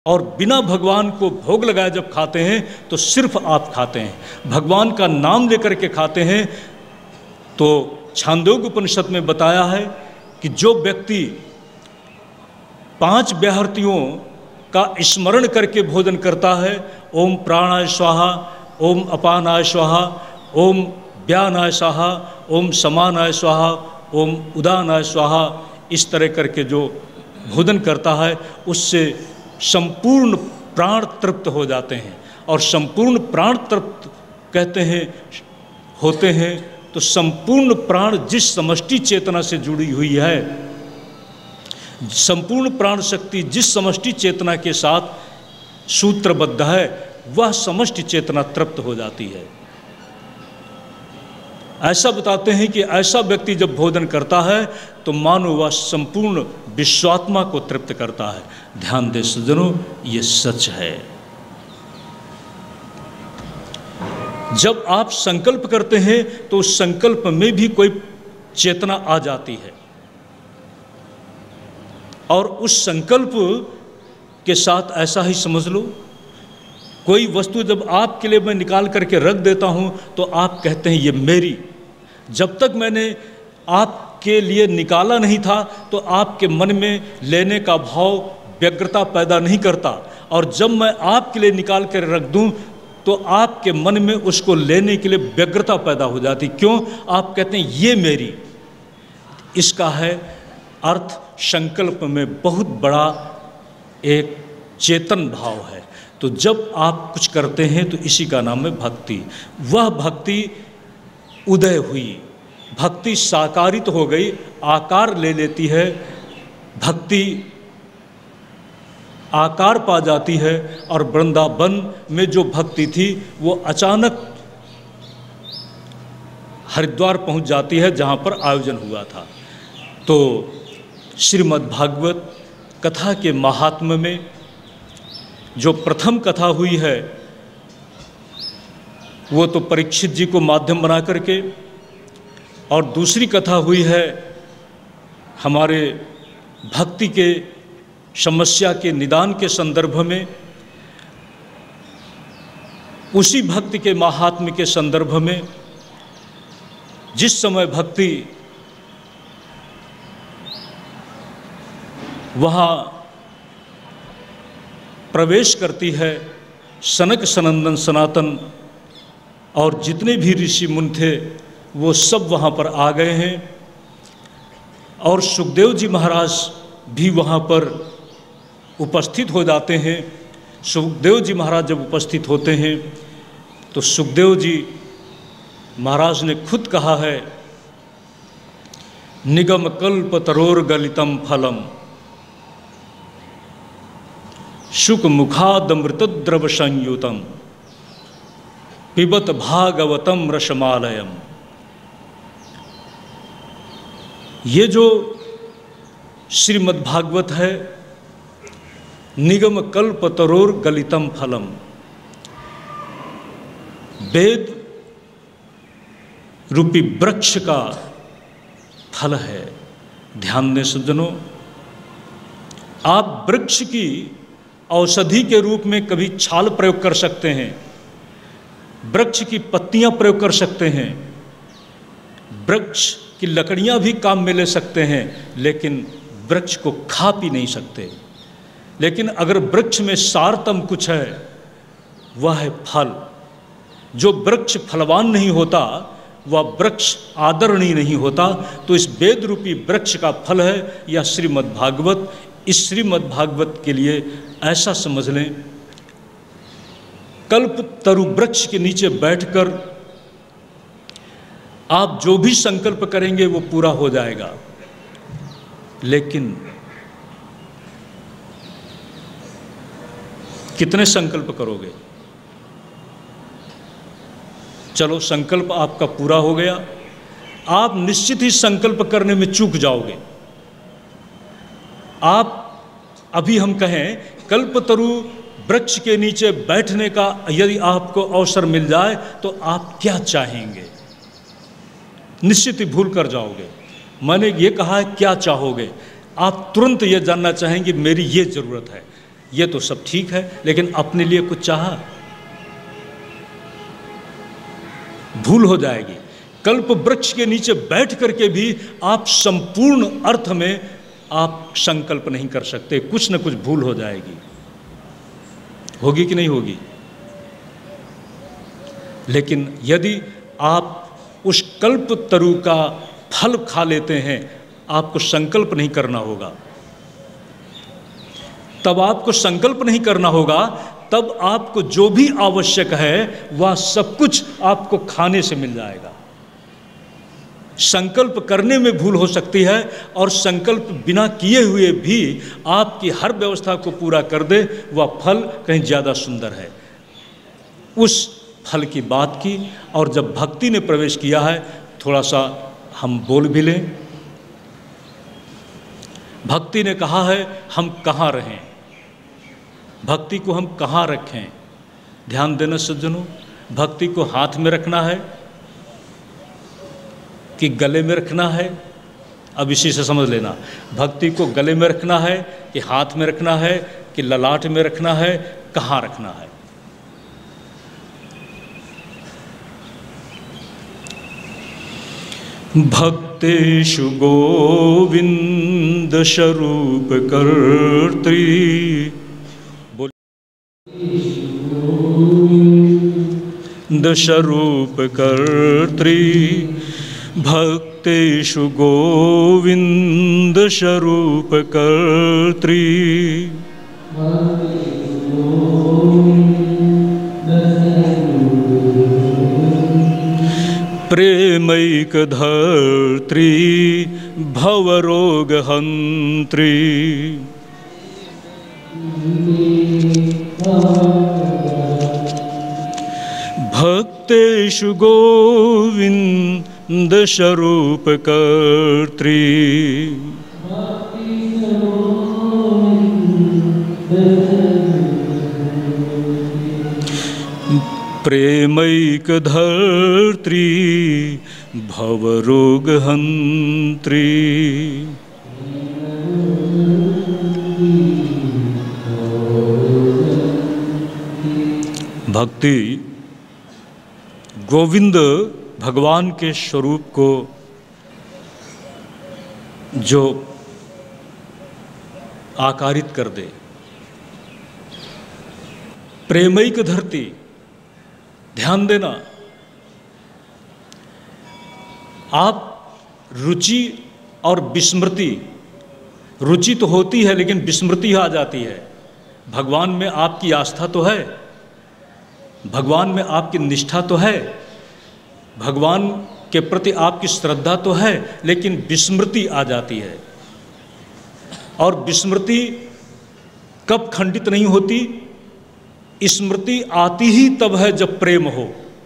और बिना भगवान को भोग लगाए जब खाते हैं तो सिर्फ आप खाते हैं, भगवान का नाम लेकर के खाते हैं। तो छांदोग्य उपनिषद में बताया है कि जो व्यक्ति 5 व्याहृतियों का स्मरण करके भोजन करता है, ओम प्राणाय स्वाहा, ओम अपानाय स्वाहा, ओम व्यानाय स्वाहा, ओम समानाय स्वाहा, ओम उदानाय स्वाहा, इस तरह करके जो भोजन करता है उससे संपूर्ण प्राण तृप्त हो जाते हैं। और संपूर्ण प्राण तृप्त कहते हैं होते हैं तो संपूर्ण प्राण जिस समष्टि चेतना से जुड़ी हुई है, संपूर्ण प्राण शक्ति जिस समष्टि चेतना के साथ सूत्रबद्ध है, वह समष्टि चेतना तृप्त हो जाती है। ऐसा बताते हैं कि ऐसा व्यक्ति जब भोजन करता है तो मानो वह संपूर्ण विश्वात्मा को तृप्त करता है। ध्यान दे सज्जनों, ये सच है। जब आप संकल्प करते हैं तो उस संकल्प में भी कोई चेतना आ जाती है, और उस संकल्प के साथ ऐसा ही समझ लो, कोई वस्तु जब आपके लिए मैं निकाल करके रख देता हूं तो आप कहते हैं ये मेरी। जब तक मैंने आपके लिए निकाला नहीं था तो आपके मन में लेने का भाव व्यग्रता पैदा नहीं करता, और जब मैं आपके लिए निकाल कर रख दूं तो आपके मन में उसको लेने के लिए व्यग्रता पैदा हो जाती। क्यों? आप कहते हैं ये मेरी। इसका है अर्थ, संकल्प में बहुत बड़ा एक चेतन भाव है। तो जब आप कुछ करते हैं तो इसी का नाम है भक्ति। वह भक्ति उदय हुई, भक्ति साकारित हो गई, आकार ले लेती है, भक्ति आकार पा जाती है। और वृंदावन में जो भक्ति थी वो अचानक हरिद्वार पहुंच जाती है जहां पर आयोजन हुआ था। तो श्रीमद् भागवत कथा के महात्म्य में जो प्रथम कथा हुई है वो तो परीक्षित जी को माध्यम बना करके, और दूसरी कथा हुई है हमारे भक्ति के समस्या के निदान के संदर्भ में, उसी भक्ति के महात्म्य के संदर्भ में। जिस समय भक्ति वहाँ प्रवेश करती है, सनक सनंदन सनातन और जितने भी ऋषि मुनि थे वो सब वहाँ पर आ गए हैं, और सुखदेव जी महाराज भी वहाँ पर उपस्थित हो जाते हैं। सुखदेव जी महाराज जब उपस्थित होते हैं तो सुखदेव जी महाराज ने खुद कहा है, निगम कल्प तरोर गलितम फलम शुक मुखादमृत द्रव संयुतम पिबत भागवतम रसमालयम। ये जो श्रीमद् भागवत है, निगम कल्प तरोर गलितम फलम, वेद रूपी वृक्ष का फल है। ध्यान दें सज्जनों, आप वृक्ष की औषधि के रूप में कभी छाल प्रयोग कर सकते हैं, वृक्ष की पत्तियां प्रयोग कर सकते हैं, वृक्ष की लकड़ियां भी काम में ले सकते हैं, लेकिन वृक्ष को खा पी नहीं सकते। लेकिन अगर वृक्ष में सारतम कुछ है वह है फल। जो वृक्ष फलवान नहीं होता वह वृक्ष आदरणीय नहीं होता। तो इस वेद रूपी वृक्ष का फल है यह श्रीमद् भागवत। इस श्रीमद् भागवत के लिए ऐसा समझ लें, कल्प तरु वृक्ष के नीचे बैठकर आप जो भी संकल्प करेंगे वो पूरा हो जाएगा। लेकिन कितने संकल्प करोगे? चलो संकल्प आपका पूरा हो गया, आप निश्चित ही संकल्प करने में चूक जाओगे। आप अभी हम कहें कल्पतरु वृक्ष के नीचे बैठने का यदि आपको अवसर मिल जाए तो आप क्या चाहेंगे? निश्चित ही भूल कर जाओगे। मैंने ये कहा है क्या चाहोगे, आप तुरंत ये जानना चाहेंगे मेरी ये ज़रूरत है। ये तो सब ठीक है, लेकिन अपने लिए कुछ चाहा, भूल हो जाएगी। कल्प वृक्ष के नीचे बैठ करके भी आप संपूर्ण अर्थ में आप संकल्प नहीं कर सकते, कुछ न कुछ भूल हो जाएगी। होगी कि नहीं होगी? लेकिन यदि आप उस कल्प तरु का फल खा लेते हैं, आपको संकल्प नहीं करना होगा। तब आपको संकल्प नहीं करना होगा, तब आपको जो भी आवश्यक है वह सब कुछ आपको खाने से मिल जाएगा। संकल्प करने में भूल हो सकती है, और संकल्प बिना किए हुए भी आपकी हर व्यवस्था को पूरा कर दे, वह फल कहीं ज़्यादा सुंदर है। उस फल की बात की, और जब भक्ति ने प्रवेश किया है, थोड़ा सा हम बोल भी लें। भक्ति ने कहा है हम कहाँ रहें, भक्ति को हम कहाँ रखें। ध्यान देना सज्जनों, भक्ति को हाथ में रखना है कि गले में रखना है? अब इसी से समझ लेना, भक्ति को गले में रखना है कि हाथ में रखना है कि ललाट में रखना है, कहाँ रखना है? भक्तेषु गोविंद स्वरूप कर्त्री, स्वरूप कर्त्री, भक्तेषु गोविंद स्वरूप कर्त्री, प्रेमैक धर्त्री, भवरोग हंत्री, भक्तेषु गोविंद स्वरूप कर्त्री, प्रेमैक धर्त्री, भवरोग हंत्री। भक्ति गोविंद भगवान के स्वरूप को जो आकारित कर दे। प्रेमैक धरती, ध्यान देना, आप रुचि और विस्मृति, रुचि तो होती है लेकिन विस्मृति आ जाती है। भगवान में आपकी आस्था तो है, भगवान में आपकी निष्ठा तो है, भगवान के प्रति आपकी श्रद्धा तो है, लेकिन विस्मृति आ जाती है। और विस्मृति कब खंडित नहीं होती? स्मृति आती ही तब है जब प्रेम हो।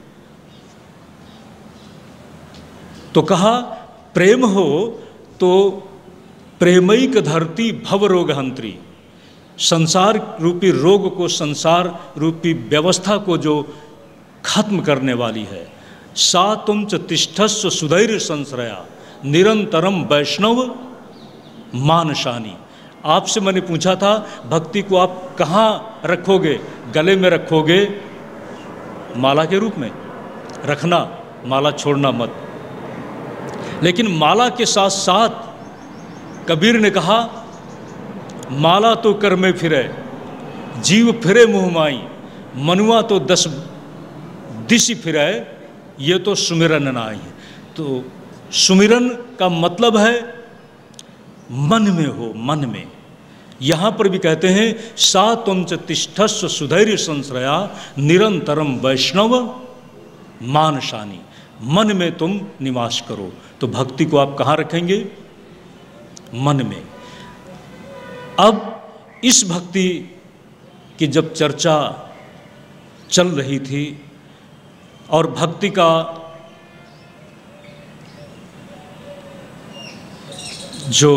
तो कहा प्रेम हो तो प्रेमैक धरती भवरोग हंत्री, संसार रूपी रोग को, संसार रूपी व्यवस्था को जो खत्म करने वाली है। सा तुम च तिष्ठस्व सुधैर्य संश्रया, निरंतरम वैष्णव मानशानी। आपसे मैंने पूछा था भक्ति को आप कहाँ रखोगे? गले में रखोगे, माला के रूप में रखना, माला छोड़ना मत। लेकिन माला के साथ साथ कबीर ने कहा माला तो कर में फिरे, जीव फिरे मुँह माई, मनुआ तो 10 दिशि फिरे, ये तो सुमिरन नाई। तो सुमिरन का मतलब है मन में हो, मन में। यहाँ पर भी कहते हैं सा तुम च तिष्ठस्व सुधैर्य संश्रया, निरंतरम वैष्णव मानशानी, मन में तुम निवास करो। तो भक्ति को आप कहाँ रखेंगे? मन में। अब इस भक्ति की जब चर्चा चल रही थी और भक्ति का जो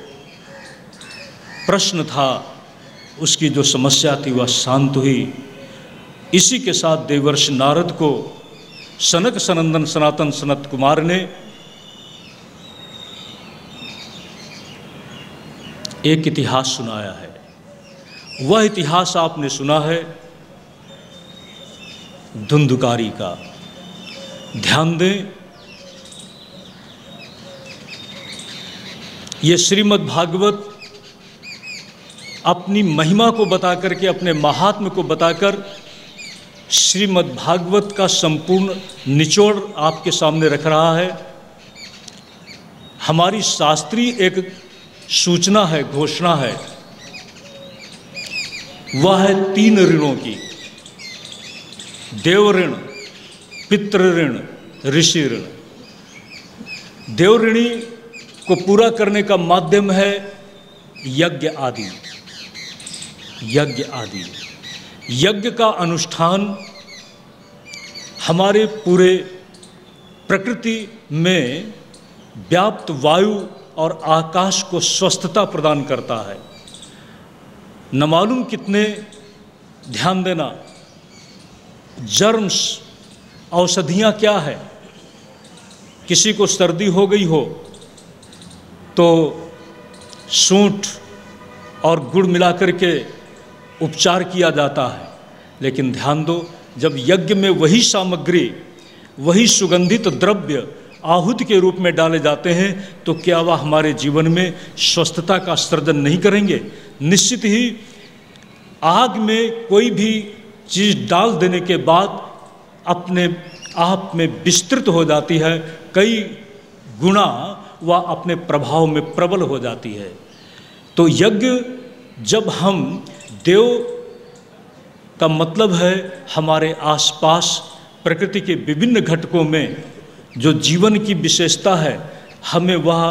प्रश्न था, उसकी जो समस्या थी वह शांत हुई। इसी के साथ देवर्षि नारद को सनक सनंदन सनातन सनत कुमार ने एक इतिहास सुनाया है। वह इतिहास आपने सुना है धुंधुकारी का। ध्यान दें, ये श्रीमद् भागवत अपनी महिमा को बताकर के, अपने महात्म्य को बताकर श्रीमद् भागवत का संपूर्ण निचोड़ आपके सामने रख रहा है। हमारी शास्त्रीय एक सूचना है, घोषणा है, वह है 3 ऋणों की: देव ऋण, पितृ ऋण, ऋषि ऋण। देव ऋणी को पूरा करने का माध्यम है यज्ञ आदि। यज्ञ आदि, यज्ञ का अनुष्ठान हमारे पूरे प्रकृति में व्याप्त वायु और आकाश को स्वस्थता प्रदान करता है। न मालूम कितने, ध्यान देना, जर्म्स, औषधियाँ क्या है। किसी को सर्दी हो गई हो तो सूंठ और गुड़ मिलाकर के उपचार किया जाता है। लेकिन ध्यान दो, जब यज्ञ में वही सामग्री, वही सुगंधित द्रव्य आहुति के रूप में डाले जाते हैं तो क्या वह हमारे जीवन में स्वस्थता का सृजन नहीं करेंगे? निश्चित ही आग में कोई भी चीज़ डाल देने के बाद अपने आप में विस्तृत हो जाती है, कई गुना वह अपने प्रभाव में प्रबल हो जाती है। तो यज्ञ, जब हम देव का मतलब है हमारे आसपास प्रकृति के विभिन्न घटकों में जो जीवन की विशेषता है, हमें वह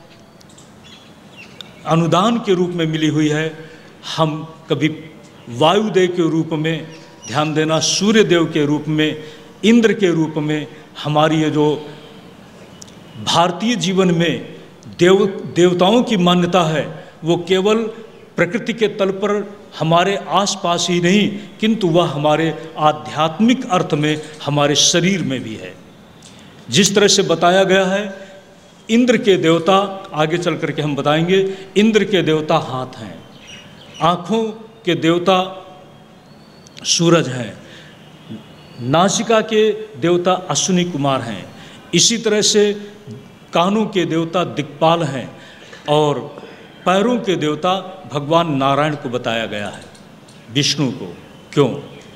अनुदान के रूप में मिली हुई है। हम कभी वायुदेव के रूप में, ध्यान देना, सूर्य देव के रूप में, इंद्र के रूप में, हमारी ये जो भारतीय जीवन में देवताओं की मान्यता है वो केवल प्रकृति के तल पर हमारे आसपास ही नहीं, किंतु वह हमारे आध्यात्मिक अर्थ में हमारे शरीर में भी है। जिस तरह से बताया गया है, इंद्र के देवता, आगे चल करके हम बताएंगे, इंद्र के देवता हाथ हैं, आँखों के देवता सूरज हैं, नासिका के देवता अश्विनी कुमार हैं, इसी तरह से कानों के देवता दिक्पाल हैं, और पैरों के देवता भगवान नारायण को बताया गया है, विष्णु को। क्यों?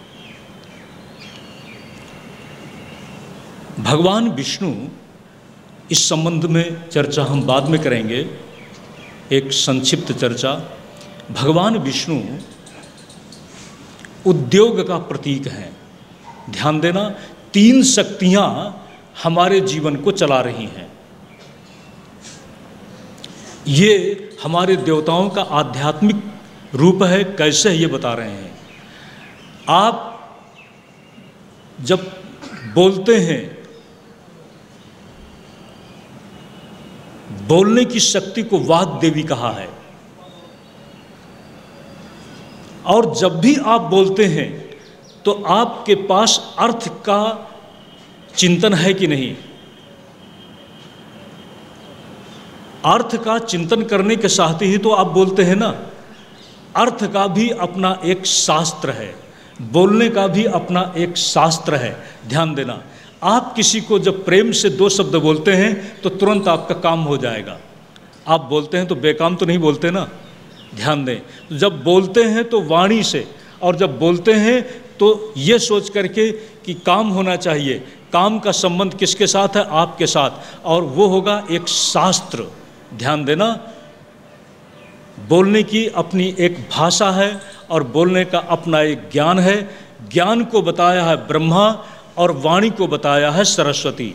भगवान विष्णु, इस संबंध में चर्चा हम बाद में करेंगे, एक संक्षिप्त चर्चा। भगवान विष्णु उद्योग का प्रतीक हैं। ध्यान देना, 3 शक्तियां हमारे जीवन को चला रही हैं। ये हमारे देवताओं का आध्यात्मिक रूप है। कैसे है ये बता रहे हैं। आप जब बोलते हैं, बोलने की शक्ति को वाग देवी कहा है, और जब भी आप बोलते हैं तो आपके पास अर्थ का चिंतन है कि नहीं? अर्थ का चिंतन करने के साथ ही तो आप बोलते हैं ना। अर्थ का भी अपना एक शास्त्र है, बोलने का भी अपना एक शास्त्र है। ध्यान देना, आप किसी को जब प्रेम से 2 शब्द बोलते हैं तो तुरंत आपका काम हो जाएगा। आप बोलते हैं तो बेकाम तो नहीं बोलते ना। ध्यान दें, जब बोलते हैं तो वाणी से, और जब बोलते हैं तो ये सोच करके कि काम होना चाहिए। काम का संबंध किसके साथ है? आपके साथ, और वो होगा एक शास्त्र। ध्यान देना, बोलने की अपनी एक भाषा है और बोलने का अपना एक ज्ञान है। ज्ञान को बताया है ब्रह्मा और वाणी को बताया है सरस्वती।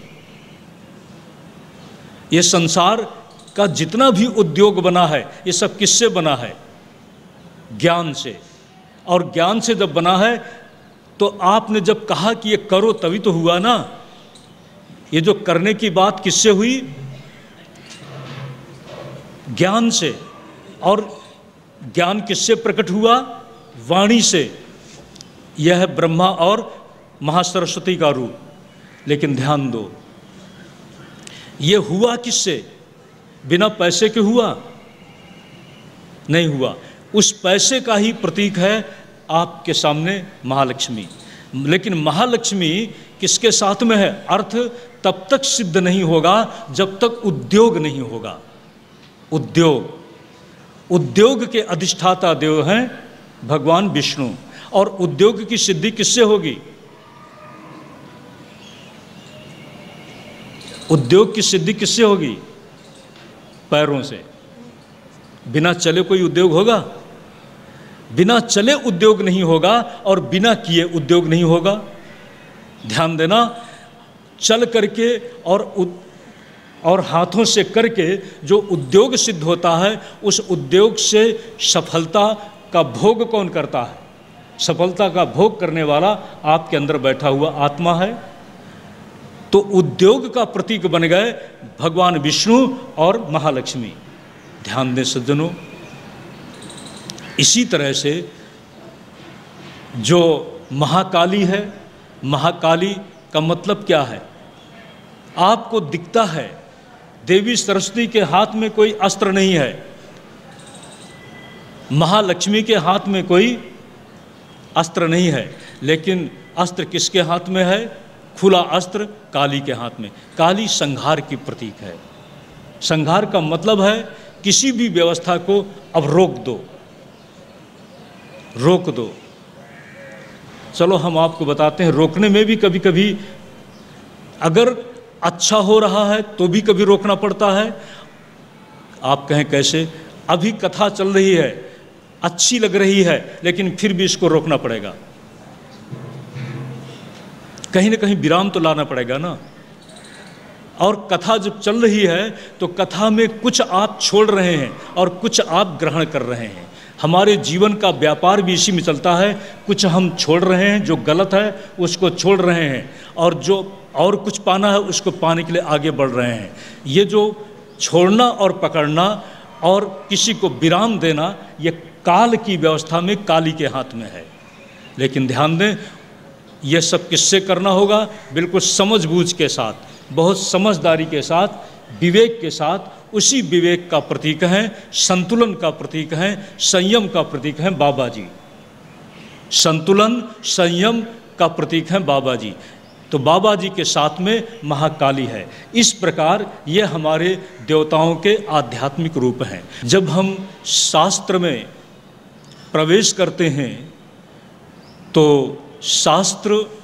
ये संसार का जितना भी उद्योग बना है, ये सब किससे बना है? ज्ञान से। और ज्ञान से जब बना है तो आपने जब कहा कि ये करो तभी तो हुआ ना। ये जो करने की बात किससे हुई? ज्ञान से। और ज्ञान किससे प्रकट हुआ? वाणी से। यह है ब्रह्मा और महासरस्वती का रूप। लेकिन ध्यान दो, ये हुआ किससे? बिना पैसे के हुआ? नहीं हुआ। उस पैसे का ही प्रतीक है आपके सामने महालक्ष्मी। लेकिन महालक्ष्मी किसके साथ में है? अर्थ तब तक सिद्ध नहीं होगा जब तक उद्योग नहीं होगा। उद्योग के अधिष्ठाता देव हैं भगवान विष्णु, और उद्योग की सिद्धि किससे होगी? उद्योग की सिद्धि किससे होगी? पैरों से। बिना चले कोई उद्योग होगा? बिना चले उद्योग नहीं होगा और बिना किए उद्योग नहीं होगा। ध्यान देना, चल करके और हाथों से करके जो उद्योग सिद्ध होता है, उस उद्योग से सफलता का भोग कौन करता है? सफलता का भोग करने वाला आपके अंदर बैठा हुआ आत्मा है। तो उद्योग का प्रतीक बन गए भगवान विष्णु और महालक्ष्मी। ध्यान दें सज्जनों, इसी तरह से जो महाकाली है, महाकाली का मतलब क्या है? आपको दिखता है देवी सरस्वती के हाथ में कोई अस्त्र नहीं है, महालक्ष्मी के हाथ में कोई अस्त्र नहीं है, लेकिन अस्त्र किसके हाथ में है? खुला अस्त्र काली के हाथ में। काली संहार की प्रतीक है। संहार का मतलब है किसी भी व्यवस्था को अब रोक दो। चलो हम आपको बताते हैं, रोकने में भी कभी कभी अगर अच्छा हो रहा है तो भी कभी रोकना पड़ता है। आप कहें कैसे? अभी कथा चल रही है, अच्छी लग रही है, लेकिन फिर भी इसको रोकना पड़ेगा। कहीं ना कहीं विराम तो लाना पड़ेगा ना। और कथा जब चल रही है तो कथा में कुछ आप छोड़ रहे हैं और कुछ आप ग्रहण कर रहे हैं। हमारे जीवन का व्यापार भी इसी में चलता है। कुछ हम छोड़ रहे हैं, जो गलत है उसको छोड़ रहे हैं, और जो और कुछ पाना है उसको पाने के लिए आगे बढ़ रहे हैं। ये जो छोड़ना और पकड़ना और किसी को विराम देना, ये काल की व्यवस्था में काली के हाथ में है। लेकिन ध्यान दें, यह सब किससे करना होगा? बिल्कुल समझबूझ के साथ, बहुत समझदारी के साथ, विवेक के साथ। उसी विवेक का प्रतीक है, संतुलन का प्रतीक है, संयम का प्रतीक है बाबा जी। संतुलन संयम का प्रतीक है बाबा जी। तो बाबा जी के साथ में महाकाली है। इस प्रकार ये हमारे देवताओं के आध्यात्मिक रूप हैं। जब हम शास्त्र में प्रवेश करते हैं तो शास्त्र